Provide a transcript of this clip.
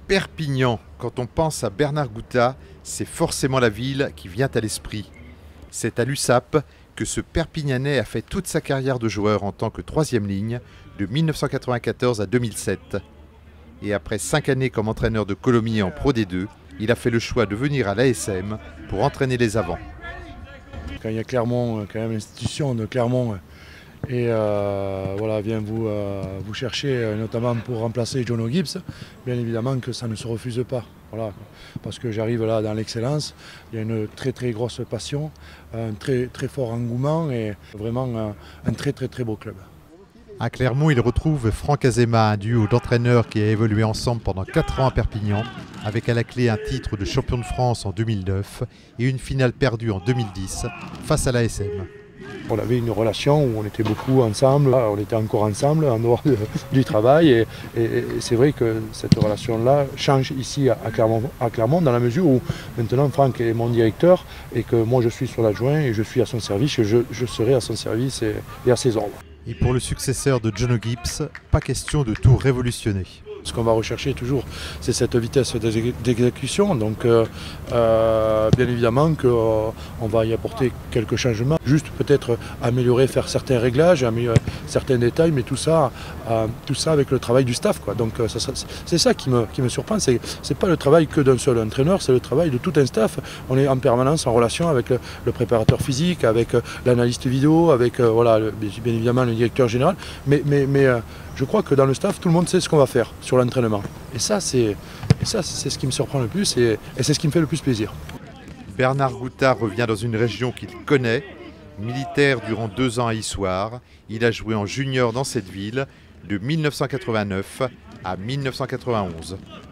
Perpignan, quand on pense à Bernard Goutat, c'est forcément la ville qui vient à l'esprit. C'est à l'USAP que ce Perpignanais a fait toute sa carrière de joueur en tant que troisième ligne, de 1994 à 2007. Et après 5 années comme entraîneur de Colomiers en Pro D2, il a fait le choix de venir à l'ASM pour entraîner les avants. Quand il y a Clermont, quand même l'institution de Clermont, et voilà, vient vous chercher, notamment pour remplacer Jono Gibbs, bien évidemment que ça ne se refuse pas. Voilà, parce que j'arrive là dans l'excellence, il y a une très très grosse passion, un très très fort engouement et vraiment un très très très beau club. À Clermont, il retrouve Franck Azema, un duo d'entraîneurs qui a évolué ensemble pendant 4 ans à Perpignan, avec à la clé un titre de champion de France en 2009 et une finale perdue en 2010 face à l'ASM. On avait une relation où on était beaucoup ensemble, on était encore ensemble en dehors du travail et c'est vrai que cette relation-là change ici à Clermont dans la mesure où maintenant Franck est mon directeur et que moi je suis son adjoint et je suis à son service, je serai à son service et à ses ordres. Et pour le successeur de Jono Gibbs, pas question de tout révolutionner. Ce qu'on va rechercher toujours, c'est cette vitesse d'exécution. Donc, bien évidemment qu'on va y apporter quelques changements. Juste peut-être améliorer, faire certains réglages, améliorer certains détails, mais tout ça avec le travail du staff, quoi. Donc, c'est ça qui me surprend. C'est pas le travail que d'un seul entraîneur, c'est le travail de tout un staff. On est en permanence en relation avec le préparateur physique, avec l'analyste vidéo, avec voilà, bien évidemment le directeur général. Mais je crois que dans le staff, tout le monde sait ce qu'on va faire sur l'entraînement. Et ça, c'est ce qui me surprend le plus et c'est ce qui me fait le plus plaisir. Bernard Goutat revient dans une région qu'il connaît. Militaire durant 2 ans à Issoire, il a joué en junior dans cette ville de 1989 à 1991.